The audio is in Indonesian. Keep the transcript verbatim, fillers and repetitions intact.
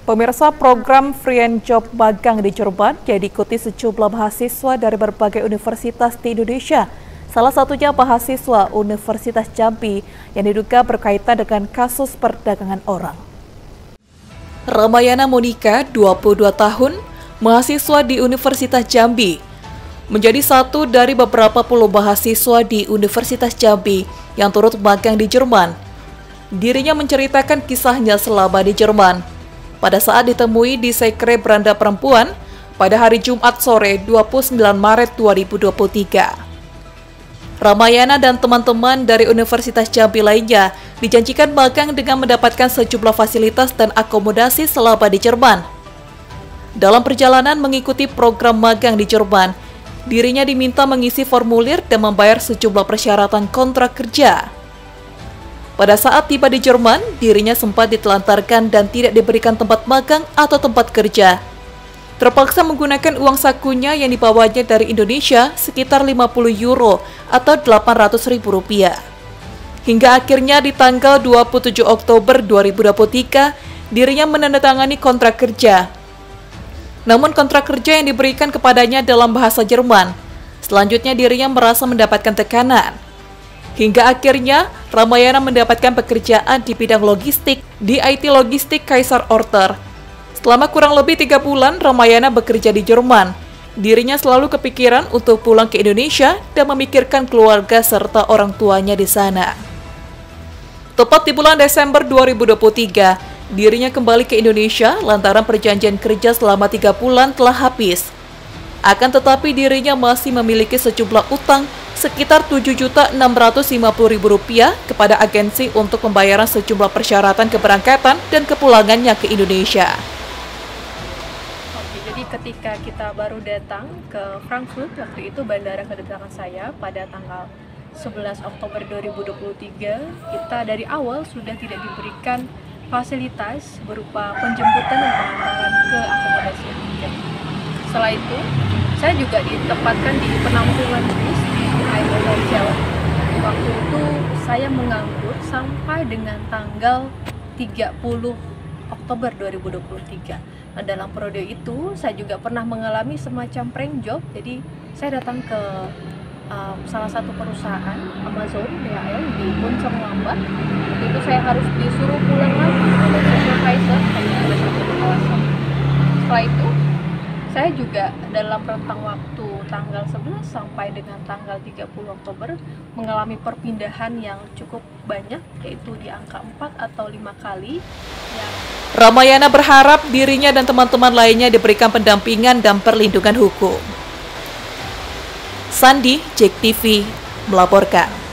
Pemirsa, program Free and Job magang di Cirebon yang diikuti sejumlah mahasiswa dari berbagai universitas di Indonesia. Salah satunya mahasiswa Universitas Jambi yang diduga berkaitan dengan kasus perdagangan orang. Ramayana Monica, dua puluh dua tahun, mahasiswa di Universitas Jambi, menjadi satu dari beberapa puluh mahasiswa di Universitas Jambi yang turut magang di Jerman. Dirinya menceritakan kisahnya selama di Jerman. Pada saat ditemui di Sekre Beranda Perempuan pada hari Jumat sore dua puluh sembilan Maret dua ribu dua puluh tiga. Ramayana dan teman-teman dari Universitas Jambi lainnya dijanjikan magang dengan mendapatkan sejumlah fasilitas dan akomodasi selama di Jerman. Dalam perjalanan mengikuti program magang di Jerman, dirinya diminta mengisi formulir dan membayar sejumlah persyaratan kontrak kerja. Pada saat tiba di Jerman, dirinya sempat ditelantarkan dan tidak diberikan tempat magang atau tempat kerja. Terpaksa menggunakan uang sakunya yang dibawanya dari Indonesia sekitar lima puluh euro atau delapan ratus ribu rupiah. Hingga akhirnya di tanggal dua puluh tujuh Oktober dua ribu dua puluh tiga, dirinya menandatangani kontrak kerja. Namun kontrak kerja yang diberikan kepadanya dalam bahasa Jerman. Selanjutnya dirinya merasa mendapatkan tekanan. Hingga akhirnya, Ramayana mendapatkan pekerjaan di bidang logistik di I T Logistik Kaisar Orter. Selama kurang lebih tiga bulan, Ramayana bekerja di Jerman. Dirinya selalu kepikiran untuk pulang ke Indonesia dan memikirkan keluarga serta orang tuanya di sana. Tepat di bulan Desember dua ribu dua puluh tiga, dirinya kembali ke Indonesia lantaran perjanjian kerja selama tiga bulan telah habis. Akan tetapi dirinya masih memiliki sejumlah utang sekitar tujuh juta enam ratus lima puluh ribu rupiah kepada agensi untuk pembayaran sejumlah persyaratan keberangkatan dan kepulangannya ke Indonesia. Oke, jadi ketika kita baru datang ke Frankfurt, waktu itu bandara kedatangan saya pada tanggal sebelas Oktober dua ribu dua puluh tiga, kita dari awal sudah tidak diberikan fasilitas berupa penjemputan dan pengantaran ke akomodasi yang ada. Setelah itu, saya juga ditempatkan di penampungan bis di Aero Hotel. Waktu itu saya menganggur sampai dengan tanggal tiga puluh Oktober dua ribu dua puluh tiga. Nah, dalam periode itu saya juga pernah mengalami semacam prank job. Jadi saya datang ke um, salah satu perusahaan Amazon D H L di Bonceng Lambat. Waktu itu saya harus disuruh pulang lagi oleh supervisor hanya ada satu kawasan. Setelah itu saya juga dalam rentang waktu tanggal sebelas sampai dengan tanggal tiga puluh Oktober mengalami perpindahan yang cukup banyak, yaitu di angka empat atau lima kali. Yang... Ramayana berharap dirinya dan teman-teman lainnya diberikan pendampingan dan perlindungan hukum. Sandi, J E K T V, melaporkan.